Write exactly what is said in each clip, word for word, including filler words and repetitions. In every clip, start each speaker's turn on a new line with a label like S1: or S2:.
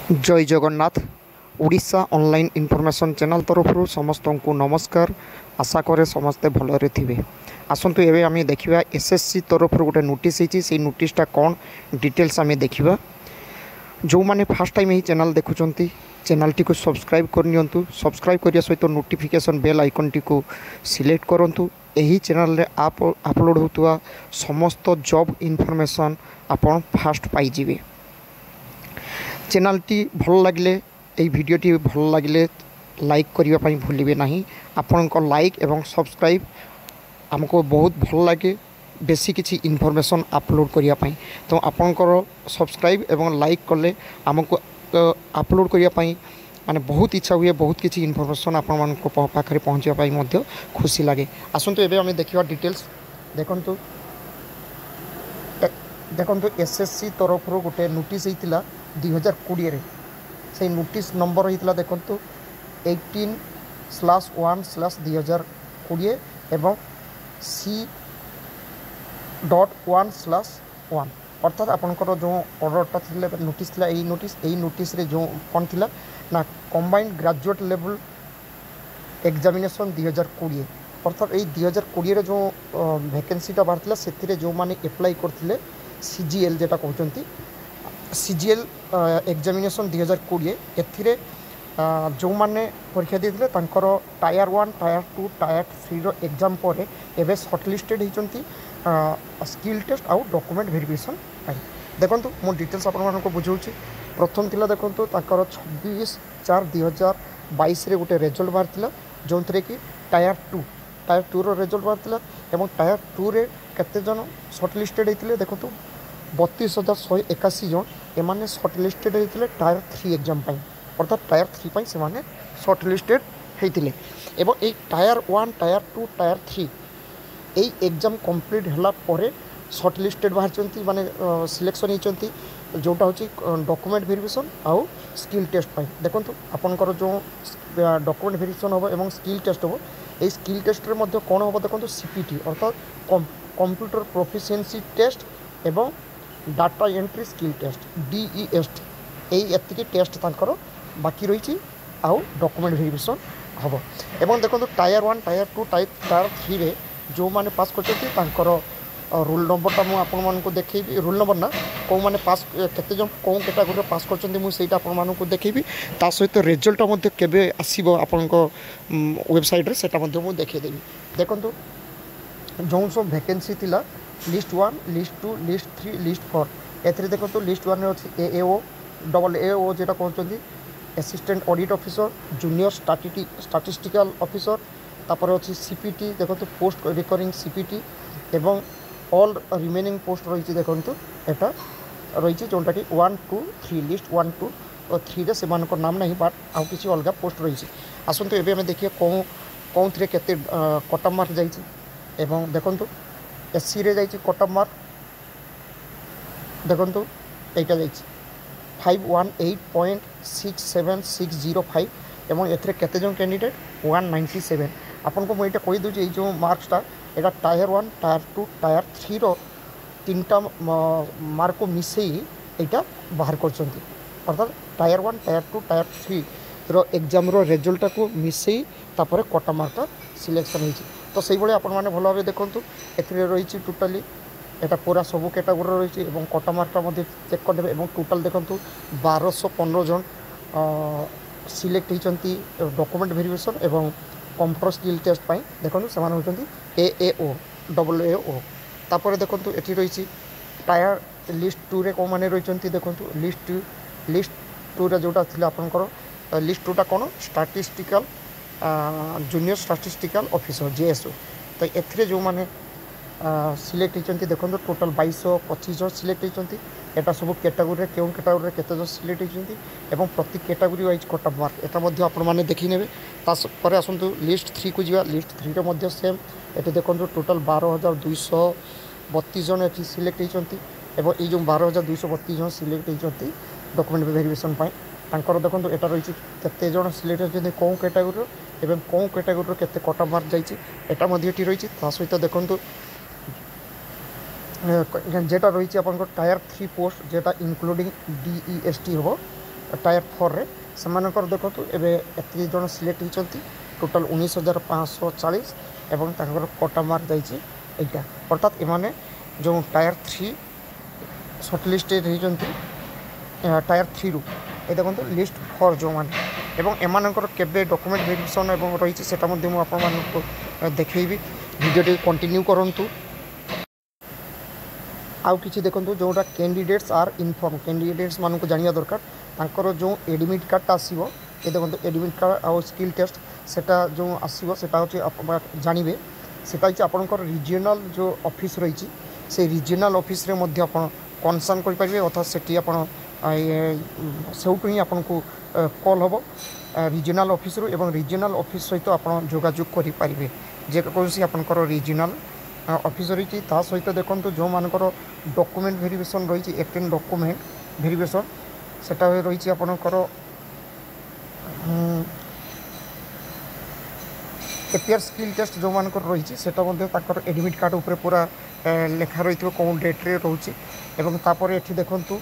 S1: जय Jagannath. Odisha online information channel तरफ समस्त को नमस्कार। आशा करे समस्ते भलरे थे। आसतु एवं आम देखा एसएससी तरफ गोटे नोटिस होती नोटिसटा कौन डिटेल्स आम देखा। जो मैंने फास्ट टाइम यही चैनल देखुं चैनल टी को सब्सक्राइब करनी सब्सक्राइब करने सहित नोटिफिकेशन बेल आइकन टी को सिलेक्ट करूँ। यही चैनल रे आप अपलोड होता समस्त जॉब इनफॉरमेशन आपण फास्ट पाइबे। चैनल टी भल लगे यही भिडटी भल लगे लाइक करने भूलिए ना। आपण को लाइक एवं सब्सक्राइब आमको बहुत भल लगे बेसी किसी इनफॉरमेशन अपलोड करने। तो आपणकर सब्सक्राइब एवं लाइक कले आमको अपलोड करने माने बहुत इच्छा हुए बहुत किसी इनफॉरमेशन आपण पाखे पहुँचापी खुशी लगे। आसतु एवं आम देखा डिटेल्स देखु देखु एसएससी तरफ गोटे नोटिस होता दुई हजार कोड़े से नोटिस नंबर होता देखु एटीन स्लाश वन स्लाश दुई हजार कोड़े एवं C dot one slash one अर्थात आपंकर जो ऑर्डरटा थी नोटिस थी यही नोटिस यही नोटिस रे जो कौन थी ना कंबाइंड ग्रेजुएट लेवल एग्जामिनेशन दुई हजार कोड़े अर्थात यही दुई हजार कोड़े जो वैकेंसीटा बाहर से जो मैंने एप्लाई करते सीजीएल जेटा कहते सीजीएल एग्जामिनेशन दुई हजार कोड़े ए जो मैंने परीक्षा देते tier one tier two tier three रो एग्जाम पर एवं सर्टलिस्टेड होती स्किल टेस्ट आउ डॉक्यूमेंट वेरिफिकेशन देखो मो डिटेल्स आपको बुझाऊँ। प्रथम थिला देखो छब्बीस चार दुई हजार बैस गोटे रेजल्ट बाहर जो थे कि टायर टू टायर टू रो रेजल्ट बाहर एवं टायर टू रे केते जन सर्टलिस्टेड होते देखो बतीस हजार शहे एकाशी जन एमाने सर्टलिस्टेड होते टायर थ्री एग्जाम अर्थात टायर थ्री से माने सर्टलिस्टेड होते एवं ये tier one tier two tier three यही एग्जाम कंप्लीट होला परे सर्टलिस्टेड बाहर माने सिलेक्शन होती जोटा हूँ डॉक्यूमेंट वेरिफिकेशन आउ स्किल टेस्ट पाई देखो आपंकर जो डॉक्यूमेंट वेरिफिकेशन हम एवं स्किल टेस्ट हम ये स्किल टेस्ट रे मध्य कौन हम देखो सीपीटी अर्थात कंप्यूटर प्रोफिशिएंसी टेस्ट एवं data entry skill test DES यही एतिकी टेस्ट तांकर बाकी रही आउ डॉक्यूमेंट वेरिफिकेशन हम एवं देखो tier one tier two tier three रे जो मैंने पास कर रोल नंबरटा मुझे देखी रोल नंबर ना कौ मैंने पास केते जन कौ कैटेगोरी पास कर देखी ता सहित रिजल्ट केबे आसीबो आपनको वेबसाइट रे सेटा मुझे देखदेवी। देखो जो सब वैकेंसी थिला list one list two list three list four ए देखो लिस्ट वन अच्छे ए ओ डबल ए ओ जेटा कहते assistant audit officer junior statistical officer तापर अच्छी सीपीटी देखो पोस्ट रिकरिंग सीपीटी एवं ऑल रिमेनिंग पोस्ट रही देखो एटा रही जोटा कि one two three list one two three रे से नाम नहीं बट आउ किसी अलग पोस्ट रही। आसतु एवं आम देखिए कौन कौन थी केते कटअप मार्क जाइए देखो एससी रे जाइए कटअप मार्क देखो यहाँ जा five one eight point six seven six zero five एवं एथे केते जन कैंडिडेट वन नाइंटी सेवेन आपन को मुझे कही दूसरी जो मार्क्सटा यहाँ tier one tier two tier three रो तीन टा मार्क को मिसई यहाँ बाहर कर अर्थात tier one tier two tier three रो एग्जाम रो रिजल्ट को मिसई तापर कटा मार्कटा सिलेक्शन होती तो से भाई आपण मैंने भल भाव देखूँ ए रही टोटाली यहाँ पूरा सब कैटेगोरी रही कटा मार्कटा चेक करदे टोटाल देखूँ बारश पंद्रह जन सिलेक्ट होती डॉक्यूमेंट वेरिफिकेशन एवं कंप्यूटर स्किल टेस्ट पाई देखो से होती ए ए ओ डबल ए ओ तापर देखो ये रही टायर लिस्ट टू रे कौन मैंने रही देखो लिस्ट लिस्ट टू रे जोटा थी आपंकर लिस्ट टूटा कौन statistical junior statistical officer JSO तो ए जो मैंने सिलेक्ट होती देखो टोटाल बैश पच्चीस जन सिलेक्ट होती यहाँ सब कैटेगोरी क्यों कैटेगोरी केते जन सिलेक्ट होती एवं प्रति कैटेगोरी वाइज कटअप मार्क यहाँ आपने देखी ने तापर आसतु लिस्ट थ्री को जा लिस्ट थ्री रे सेम ये देखो टोटाल बार हजार दुईश बतीस जन ये सिलेक्ट होती ये जो बार हजार दुईश बतीस जन सिलेक्ट होती डॉक्यूमेंट वेरिफिकेशन तांकर देखो यहाँ रही केते जन सिलेक्ट होती कौन कैटेगोरी एवं कौन कैटेगोरी केते कटअप मार्क जाइए रही सहित देखो जेटा रही टायर थ्री पोस्ट जेटा इनक्लूडिंग डीईएसटी हम टायर फोर रे सेमानकर देखो एबे एति जन सिलेक्ट होती टोटाल उन्नीस हजार पाँच सौ चालीस एवं तांकर कटा मार्क जाइए एटा अर्थात एमाने जो टायर थ्री सर्टलिस्ट होती टायर थ्री रु ये देखो लिस्ट फोर जो मैंने एवं एमानकर केबे डॉक्यूमेंट वेरिफिकेशन एवं रही सेटा मध्य मु आपण मानकु देखैबी वीडियो कंटिन्यू करंतु। आउ किछि देखंतु जोटा कैंडिडेट्स आर इनफॉर्म कैंडिडेट्स मानकु जानिया दरकार तांकर जो एडमिट कार्ड आसीबो ए देखंतु एडमिट कार्ड आउ स्किल टेस्ट सेटा जो आसीबो सेटा होछि जानिबे सेटा होछि आपनकर रीजनल जो ऑफिस रही से रीजनल ऑफिस रे मध्य आपण कनसर्न करि परिबे अर्थात सेठी आपण सेउटु ही आपन को कॉल हम रीजनल ऑफिस रु एवं रीजनल ऑफिस सहित आप जोगाजोग करें जेकोसी आपंकर रीजनल ऑफिस रही सहित देखो जो मानकर डॉक्यूमेंट वेरिफिकेशन रही एटेन डॉक्यूमेंट वेरिफिकेशन सेटा रही आपंकर एपीआर स्किल टेस्ट जो मानकर रही सेटा एडमिट कार्ड उपर पूरा लेखा रही कौन डेट्रे रोचे एवं तापर एठी देखंतु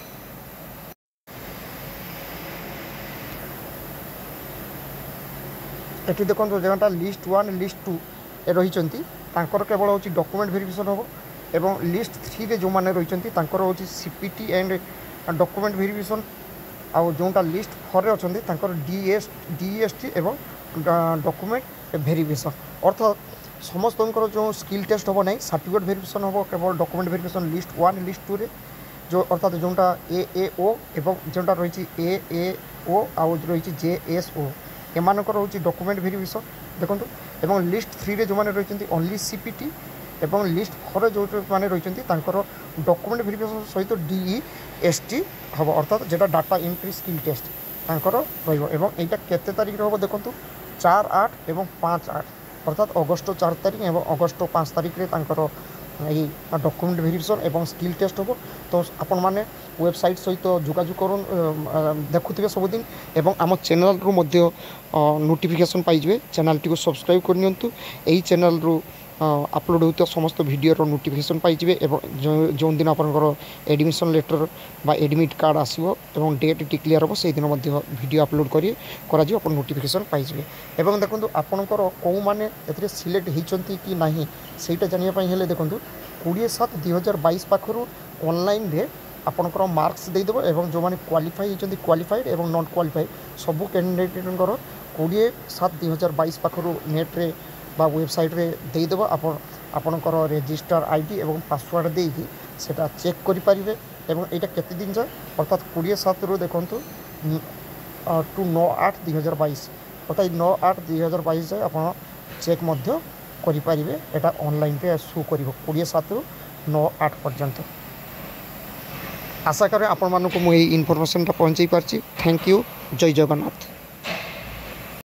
S1: एठी देखो जोटा लिस्ट वन लिस्ट टू रही केवल हूँ डॉक्यूमेंट वेरिफिकेशन हम एवं लिस्ट थ्री रे जो मैंने रही हूँ सीपीटी एंड डॉक्यूमेंट वेरिफिकेशन आउ जोटा लिस्ट फोर रे अच्छा डीएस डीएसटी एवं डॉक्यूमेंट वेरिफिकेशन अर्थात समस्त जो स्किल टेस्ट हम ना सर्टिफिकेट वेरिफिकेशन हम केवल document verification list one list two रे जो अर्थात जोटा ए ए ओ एवं जोटा रही ए ए ओ आउ रही जे एस ओ एमानकर हूँ डॉक्यूमेंट वेरिफिकेशन देखो एवं लिस्ट थ्री रे जो मैंने रही ओनली सीपीटी एवं लिस्ट फोर जो मैंने रही डॉक्यूमेंट वेरिफिकेशन सहित डीई एस टी हम अर्थात जेटा डाटा एंट्री स्किल टेस्ट तांकर रहा केते तारीख हम देखो चार आठ एवं पाँच आठ अर्थात अगस्ट चार तारीख एवं अगस्ट पाँच तारीख रे तांकर ये डॉक्यूमेंट वेरिफिकेशन एवं स्किल टेस्ट हम तो आपण मैंने वेबसाइट सहित जोगाजोग कर देखुवे सबुदिन एवं आम चैनल रु मध्य नोटिफिकेशन पाइबे चैनल टी को सब्सक्राइब करनी यही चैनल रु अपलोड होता समस्त वीडियो नोटिफिकेशन पाइबे एवं जो दिन आपंकर एडमिशन लेटर बा एडमिट कार्ड आसो एवं डेट डिक्लेयर हम से दिन वीडियो अपलोड करी कर नोटिफिकेशन पाइबे एवं देखो आपंकर कौ मैंने ए सिलेक्ट होती कि ना सहीटा जानापी देखो कोड़े सात दुई हजार बैश पाखर ऑनलाइन रे आपंकर मार्क्स देदेव एवं जो मैंने क्वालिफाई होती क्वालिफाइड एवं नॉन क्वालिफाइड सबू कैंडिडेटर कोड़े सात दुई हजार बैश पाखर नेट्रे बा वेबसाइट रे देदेव आपणकर रेजिस्टर आईडी एवं पासवर्ड देकी सेटा चेक करें एवं यहाँ केते दिन जाए अर्थात कोड़े सात रु देखु टू नौ आठ दुई हजार बैश अर्थात नौ आठ दुई हजार बैश जाए आप चेक करें यहाँ ऑनलाइन रे शो कर कोड़े सात रु नौ आठ पर्यंत आशा करें आपण मानक मुझे इनफॉरमेशन पहुँचाई पार्ची। Thank you. जय जगन्नाथ।